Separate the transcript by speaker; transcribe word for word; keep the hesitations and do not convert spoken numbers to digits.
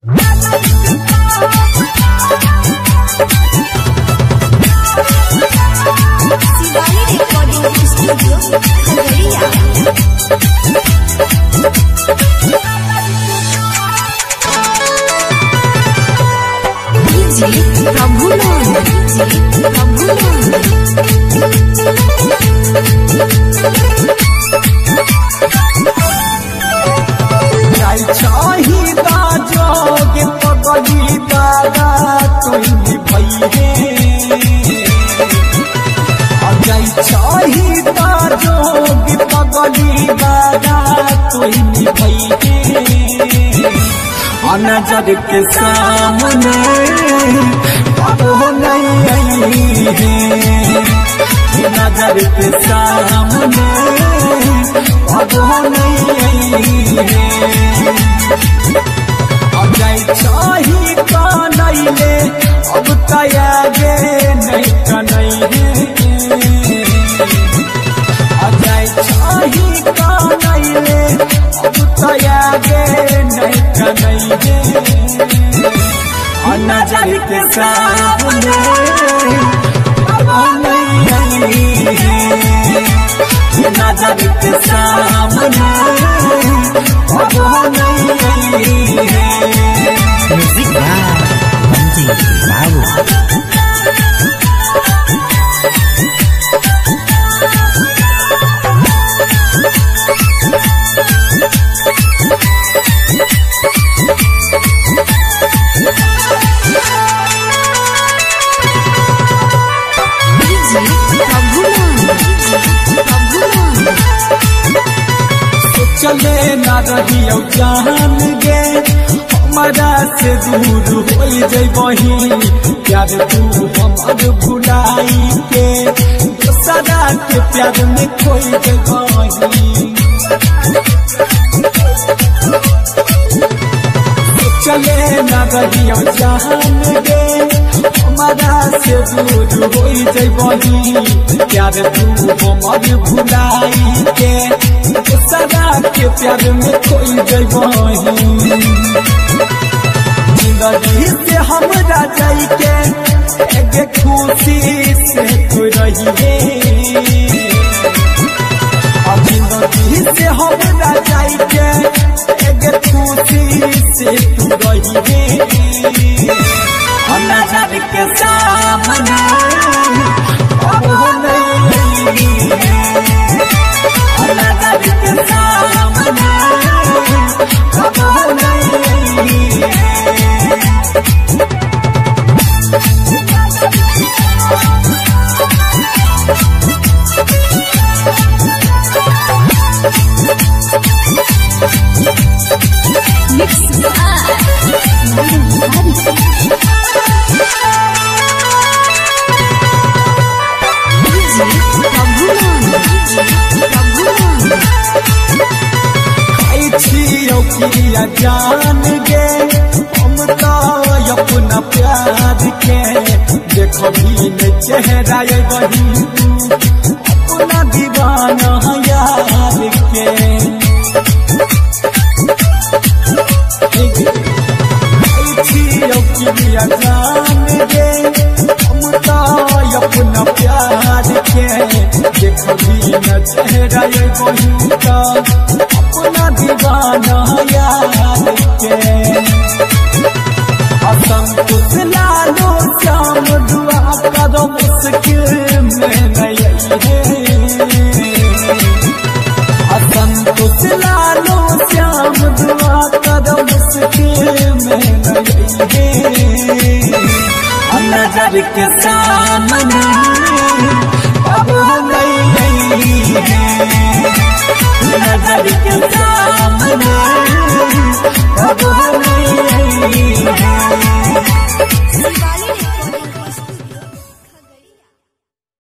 Speaker 1: नजर के सामने वो नहीं आई है, नजर के सामने वो नहीं आई है। अजय चाही का नहीं ले अब तयागे नहीं का नहीं है, अजय चाही का नहीं ले अब तयागे नहीं का नहीं है। नजर के सामने वो नहीं आई है, नजर के सामने वो नहीं आई है।
Speaker 2: म्यूजिक बंदी बाबू
Speaker 1: चले ना रही जान गे हमारा से दूर हो जबही, प्यार तू हमार भुलाई के सदा के प्यार में खोई जबही। चले ना रही जान गे हमारा से दूर हो जबही, प्यार तू हमार भुलाई के सदा के प्यार में खोई जबही। जिंदगी से हमरा जाई के एक खुशी से तू रहिए, जिंदगी से हमरा जाई के एक खुशी से तू रहिए। नजर के सामने वो नहीं है, नजर के सामने वो नहीं है। जान गे हम तो अपना प्यार के देखो भी चेहरा वही अपना दीवाना यार के। जान गे हम तो अपना प्यार के देखो भी चेहरा वही अपना दीवाना यार के। असंतुष्ट लालो श्याम दुआ करो मुश्किल में नहीं है, असंतुष्ट लालो श्याम दुआ करो मुश्किल में नहीं है। नजर के सामने अब नहीं है, नजर के सामने